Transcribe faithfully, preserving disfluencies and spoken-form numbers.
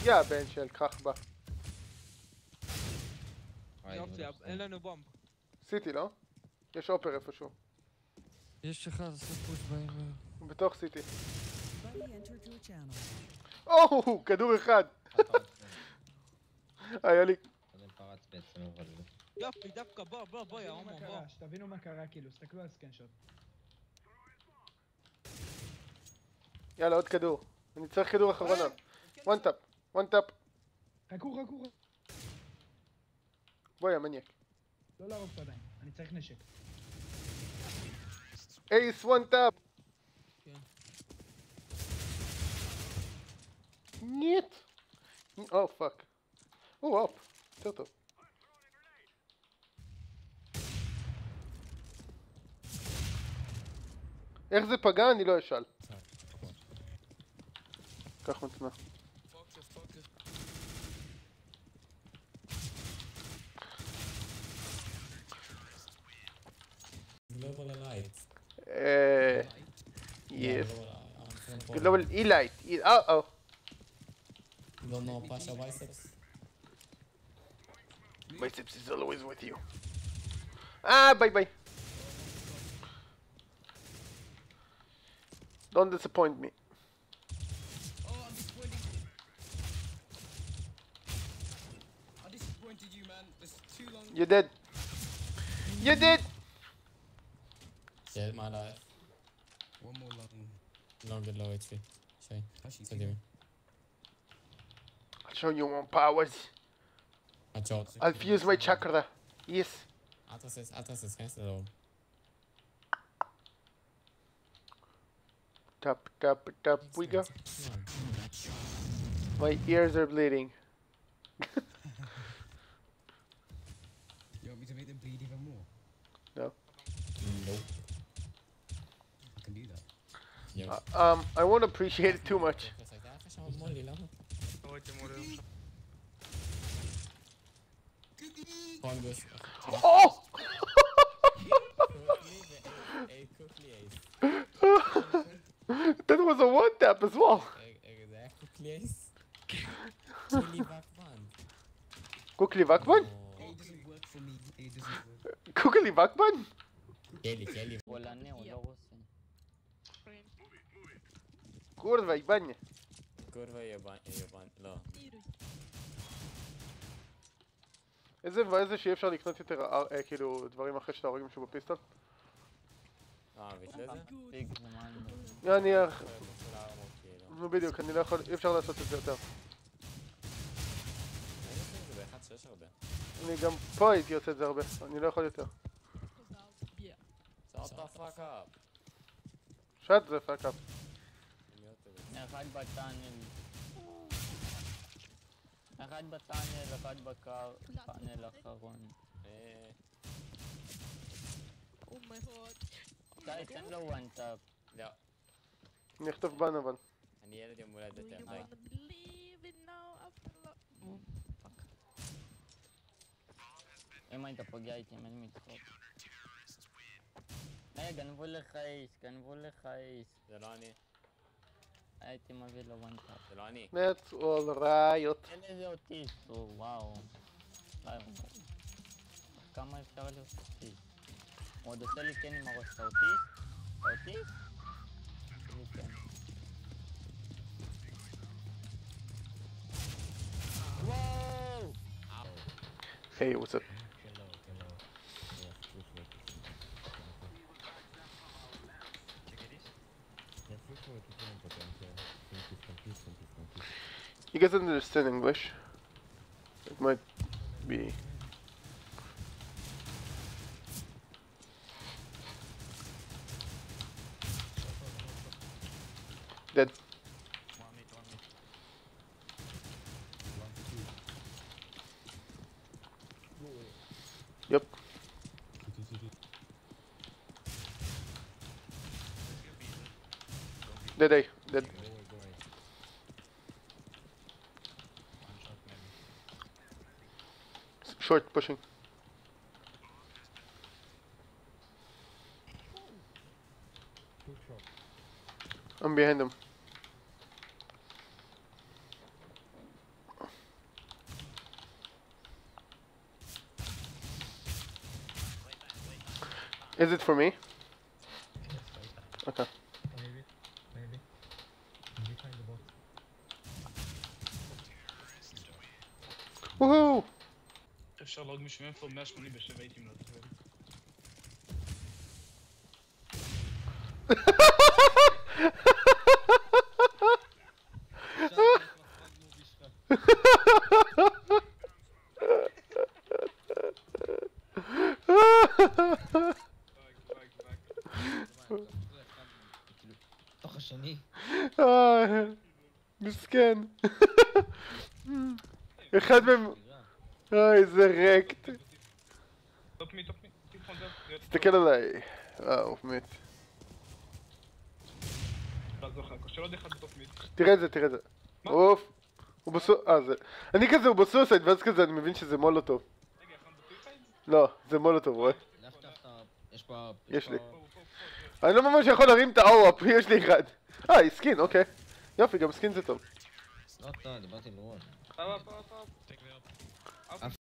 יא בן של קח בה. יופי, אין לנו בומב. סיטי לא? יש אופר איפשהו. יש לך לעשות פוש בעבר. הוא בתוך סיטי. או, כדור אחד. היה לי. יופי, דווקא בוא, בוא, בוא, יא הומו, בוא. שתבינו מה קרה, כאילו, סתכלו על סקנשוט. יאללה, עוד כדור. אני צריך כדור אחרונה. וואן טאפ, וואן טאפ. חכו, חכו. בוא, יא מניאק. לא להרוג אותו עדיין, אני צריך נשק. אייס, וואן טאפ. ניט. או, פאק. או, אופ. יותר טוב. איך זה פגע? אני לא אשאל. קח מצמה. פוקס, פוקס. Global Elite. Uh, yes. Global, Global Elite. Oh, oh. You don't know Pasha Biceps? Biceps is always with you. Ah, bye bye. Don't disappoint me. Oh, I'm disappointed. I disappointed you, man. It's too long. You did. You did. Saved my life. One more long. Long and low H P. Shay. Actually, So do me. I'll show you more powers. I shot. I'll fuse my chakra. Yes. Atas Atas cancel though. Tap, tap, tap. We go. My ears are bleeding. You want me to make them bleed even more? No. Nope. I can do that. Yo. Uh, um, I won't appreciate it too much. Oh! That was a one tap as well. Kukli Vakban? It doesn't work for me. It doesn't work. Kukli Vakban? Kelly, Kelly. Kurwa, jebanie. Kurwa jebanie, jebanie, לא. איזה מבאס זה שאי אפשר לקנות יותר, אה, כאילו, דברים אחרי שאתה הורג משהו בפיסטול? אה, בשביל זה? יעני, נו בדיוק, אני לא יכול, אי אפשר לעשות את זה יותר. אני גם פה הייתי עושה את זה הרבה, אני לא יכול יותר. Shut the fuck up. Shut the fuck up. אחד בטאנל. אחד בטאנל, אחד בקר, פאנל אחרון. די, תן לו וואן טאפ. לא. אני אכתוב בן אבל. אני ילד יום הולדת יותר, די. אם היית פוגע איתי, אין לי צחוק. היי, גנבו לך איס, גנבו לך איס. זה לא אני. הייתי מביא לו וואן טאפ. זה לא אני. That's all right. אין איזה אוטיסט, הוא וואו. כמה אפשר להיות אוטיסט? הוא עוד עושה לי כן עם הראש, אתה אוטיסט? אתה אוטיסט? אני כן. וואו! Hey, what's up? You guys understand English? It might be. Dead. Yep. Dead A. Dead. Short pushing. I'm behind him. Is it for me? Okay. Maybe. Maybe. Behind the box. Woohoo! אפשר להרוג מישהו מאיפה מאה שמונים ושבע הייתי מלא תפרד. תוך השני. אה, מסכן. אחד מהם... אוי, זה רקט. טופ מי, טופ מי, טיפון זה. תסתכל עליי. וואו, מת. לעזור לך, כושר עוד אחד בטופ מי. תראה את זה, תראה את זה. אוף. הוא בסו... אה, זה... אני כזה, הוא בסוסייד, ואז כזה אני מבין שזה מולוטוב. רגע, אחד בסויסייד? לא, זה מולוטוב, רואה? לך תחת... יש פה... יש לי. פה, פה, אני לא ממש יכול להרים את האו-אפ, יש לי אחד. אה, היא סקין, אוקיי. יופי, גם סקין זה טוב. לא אתה, דיברתי עם רון. פה, פה, פה, פה.